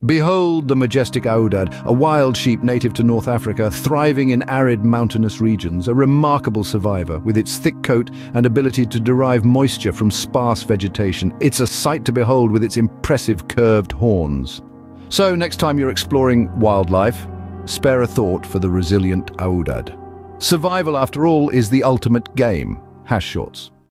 Behold the majestic Aoudad, a wild sheep native to North Africa, thriving in arid mountainous regions, a remarkable survivor with its thick coat and ability to derive moisture from sparse vegetation. It's a sight to behold with its impressive curved horns. So next time you're exploring wildlife, spare a thought for the resilient Aoudad. Survival, after all, is the ultimate game. Hash shorts.